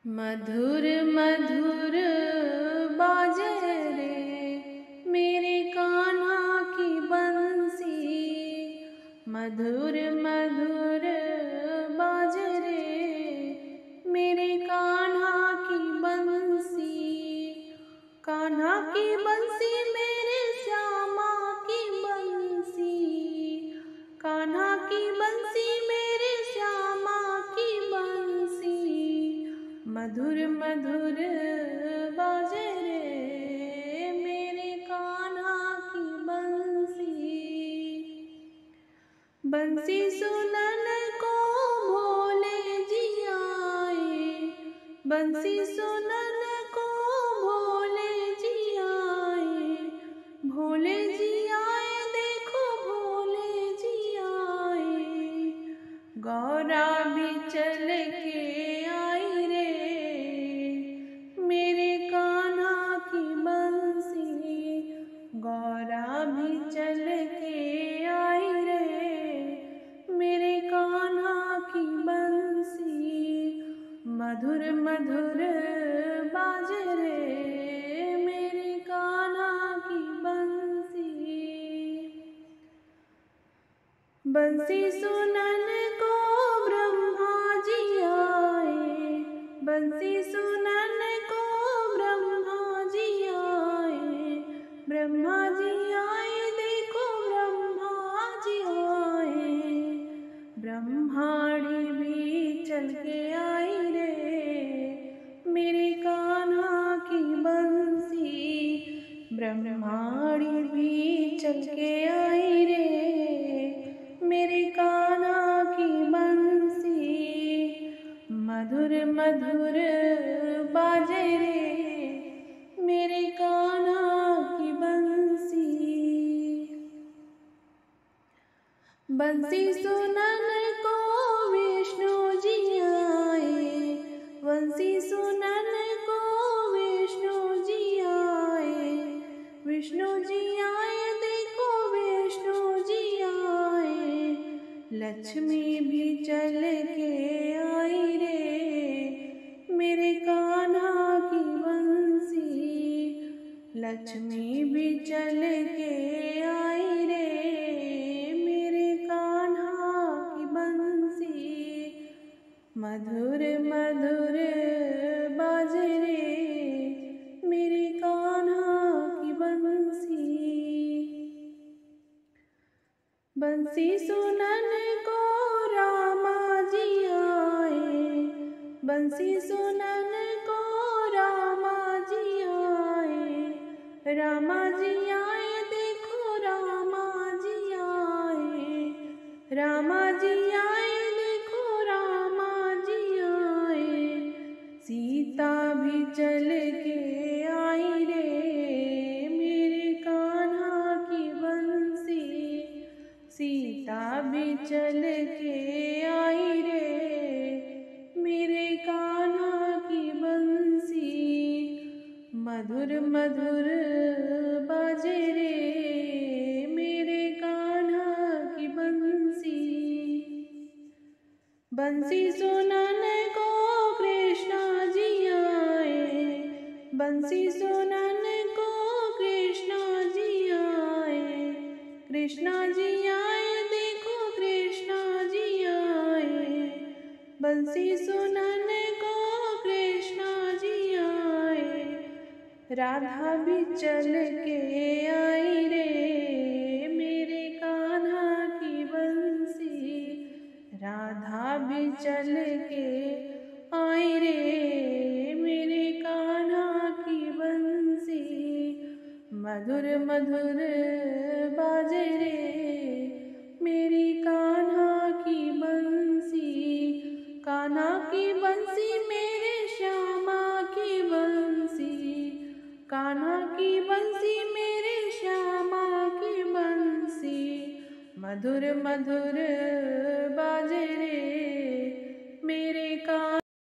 मधुर मधुर बाजे रे मेरे कान्हा की बंसी। मधुर मधुर बाजे रे मेरे कान्हा की बंसी। कान्हा की बंसी मेरे श्यामा की बंसी। कान्हा की बंसी मेरे श्यामा की बंसी। मधुर मधुर बाजे रे मेरे कान्हा की बंसी। बंसी सुनन को भोले जी आए। बंसी सुनन को भोले जी आए। भोले जी आए देखो भोले जी आए। गौरा भी चल के आई रे मेरे कान्हा की बंसी। गौरा भी चल के आई रे मेरे कान्हा की बंसी। मधुर मधुर बाजे रे मेरे कान्हा की बंसी। बंसी सुनन को ब्रह्मा जी आए। बंसी सुनन को ब्रह्मा जी आए। ब्रह्मा जी आए देखो ब्रह्मा जी आए। ब्रह्माणी भी चल के आई रे मेरे कान्हा की बंसी। ब्रह्माणी भी चल के आई रे मेरे कान्हा की बंसी। मधुर मधुर बाजे रे मेरे कान्हा की बंसी। बंसी सुनन को विष्णु जी आए। बंसी सुनन को विष्णु जी आए। विष्णु जी आए देखो विष्णु जी आए। लक्ष्मी भी चल के आई रे मेरे कान्हा की बंसी। लक्ष्मी भी चल के आई रे मेरे कान्हा की बंसी। मधुर मधुर बाजे रे मेरे कान्हा की बंसी। बंसी सुनन को रामा जी आए। बंसी सुनन को रामा जी आए। रामा जी आए देखो रामा जी आए। रामा जी आए देखो रामा जी आए। सीता भी चल के आई रे मेरे कान्हा की बंसी। सीता भी चल के आई रे मेरे कान्हा की बंसी। मधुर मधुर बाजे रे मेरे कान्हा की बंसी। बंसी सुनन को कृष्णा जी आए। बंसी सुनन को कृष्णा जी आए। कृष्णा जी आए देखो कृष्णा जी आए। बंसी सुनन को कृष्णा जी आए। राधा भी चल के आई रे मेरे कान्हा की बंसी। राधा भी चल के आई रे मेरे कान्हा की बंसी। मधुर मधुर बाजे रे मेरी कान्हा की बंसी। कान्हा की बंसी मेरे श्यामा की बंसी। कान्हा की बंसी मेरे श्यामा की बंसी। मधुर मधुर बाजे रे मेरे कान्हा।